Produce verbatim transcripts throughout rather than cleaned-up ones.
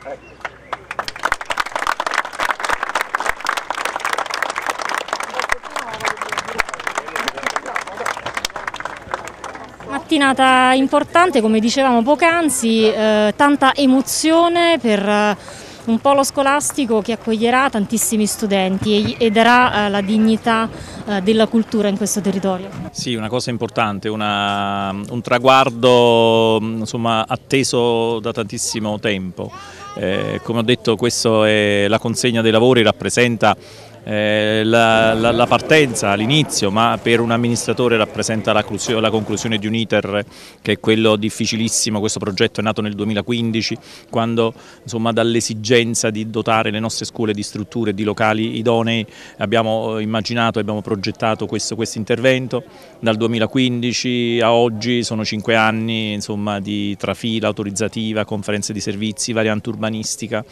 Mattinata importante, come dicevamo poc'anzi, eh, tanta emozione per eh, un polo scolastico che accoglierà tantissimi studenti e, e darà eh, la dignità eh, della cultura in questo territorio. Sì, una cosa importante, una, un traguardo insomma, atteso da tantissimo tempo. Eh, come ho detto, questa è la consegna dei lavori, rappresenta Eh, la, la, la partenza, l'inizio, ma per un amministratore rappresenta la, la conclusione di un iter che è quello difficilissimo. Questo progetto è nato nel duemilaquindici, quando insomma, dall'esigenza di dotare le nostre scuole di strutture, di locali idonei, abbiamo immaginato e abbiamo progettato questo quest intervento. Dal duemilaquindici a oggi sono cinque anni insomma, di trafila autorizzativa, conferenze di servizi, variante urbanistica,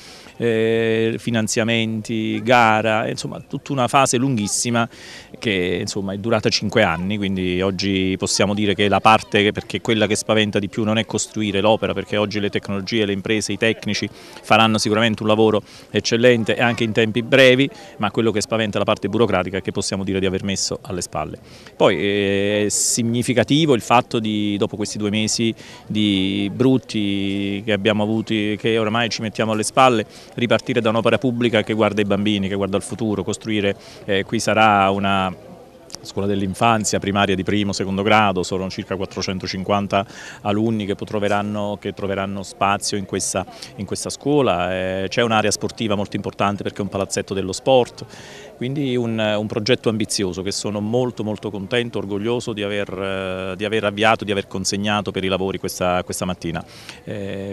eh, finanziamenti, gara, insomma tutta una fase lunghissima che insomma, è durata cinque anni, quindi oggi possiamo dire che la parte, perché quella che spaventa di più non è costruire l'opera, perché oggi le tecnologie, le imprese, i tecnici faranno sicuramente un lavoro eccellente e anche in tempi brevi, ma quello che spaventa è la parte burocratica che possiamo dire di aver messo alle spalle. Poi è significativo il fatto di, dopo questi due mesi di brutti che abbiamo avuti, che oramai ci mettiamo alle spalle, ripartire da un'opera pubblica che guarda i bambini, che guarda il futuro, costruire, eh, qui sarà una scuola dell'infanzia primaria di primo, secondo grado, sono circa quattrocentocinquanta alunni che troveranno, che troveranno spazio in questa, in questa scuola, eh, c'è un'area sportiva molto importante perché è un palazzetto dello sport, quindi un, un progetto ambizioso che sono molto molto contento, orgoglioso di aver, di aver avviato, di aver consegnato per i lavori questa, questa mattina. Eh,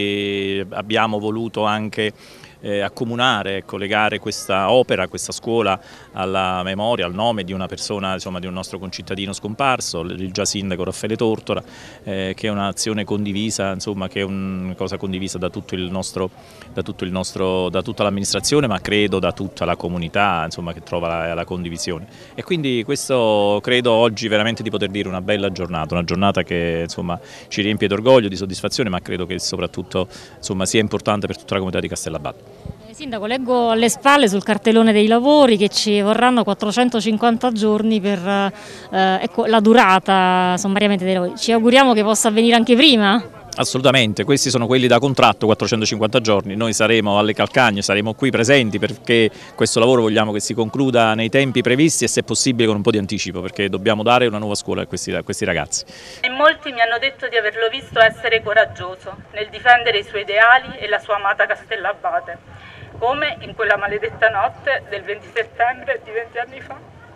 poi abbiamo voluto anche Eh, accomunare, collegare questa opera, questa scuola alla memoria, al nome di una persona, insomma, di un nostro concittadino scomparso, il già sindaco Raffaele Tortora, eh, che è un'azione condivisa, insomma, che è una cosa condivisa da tutto il nostro, da tutto il nostro, da tutta l'amministrazione, ma credo da tutta la comunità, insomma, che trova la, la condivisione. E quindi questo credo oggi veramente di poter dire una bella giornata, una giornata che insomma, ci riempie d'orgoglio, di soddisfazione, ma credo che soprattutto insomma, sia importante per tutta la comunità di Castellabate. Sindaco, leggo alle spalle sul cartellone dei lavori che ci vorranno quattrocentocinquanta giorni per eh, ecco, la durata sommariamente dei lavori. Ci auguriamo che possa avvenire anche prima? Assolutamente, questi sono quelli da contratto, quattrocentocinquanta giorni, noi saremo alle calcagne, saremo qui presenti perché questo lavoro vogliamo che si concluda nei tempi previsti e se possibile con un po' di anticipo, perché dobbiamo dare una nuova scuola a questi, a questi ragazzi. E molti mi hanno detto di averlo visto essere coraggioso nel difendere i suoi ideali e la sua amata Castellabate, come in quella maledetta notte del venti settembre di venti anni fa.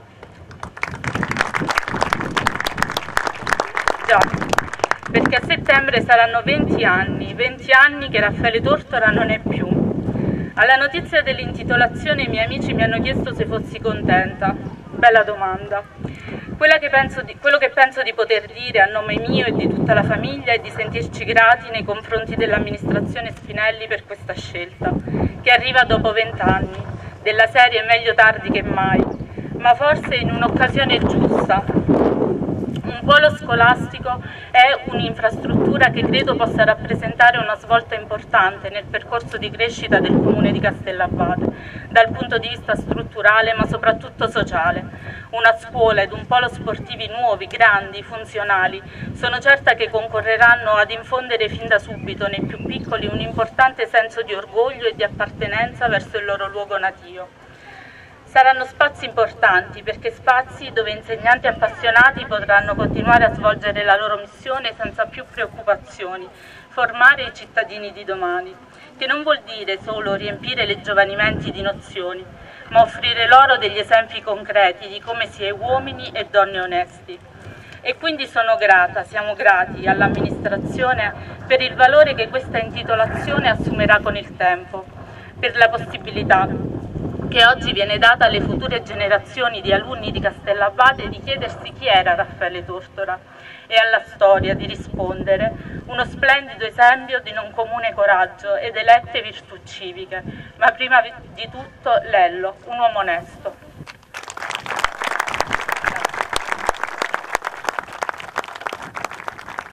Già, perché a settembre saranno venti anni, venti anni che Raffaele Tortora non è più. Alla notizia dell'intitolazione i miei amici mi hanno chiesto se fossi contenta. Bella domanda. Quella che penso di, quello che penso di poter dire a nome mio e di tutta la famiglia è di sentirci grati nei confronti dell'amministrazione Spinelli per questa scelta, che arriva dopo vent'anni, della serie meglio tardi che mai, ma forse in un'occasione giusta. Un polo scolastico è un'infrastruttura che credo possa rappresentare una svolta importante nel percorso di crescita del comune di Castellabate, dal punto di vista strutturale ma soprattutto sociale. Una scuola ed un polo sportivi nuovi, grandi, funzionali, sono certa che concorreranno ad infondere fin da subito nei più piccoli un importante senso di orgoglio e di appartenenza verso il loro luogo natio. Saranno spazi importanti perché spazi dove insegnanti appassionati potranno continuare a svolgere la loro missione senza più preoccupazioni, formare i cittadini di domani, che non vuol dire solo riempire le giovani menti di nozioni, ma offrire loro degli esempi concreti di come si è uomini e donne onesti. E quindi sono grata, siamo grati all'amministrazione per il valore che questa intitolazione assumerà con il tempo, per la possibilità che oggi viene data alle future generazioni di alunni di Castellabate di chiedersi chi era Raffaele Tortora e alla storia di rispondere uno splendido esempio di non comune coraggio ed elette virtù civiche, ma prima di tutto Lello, un uomo onesto.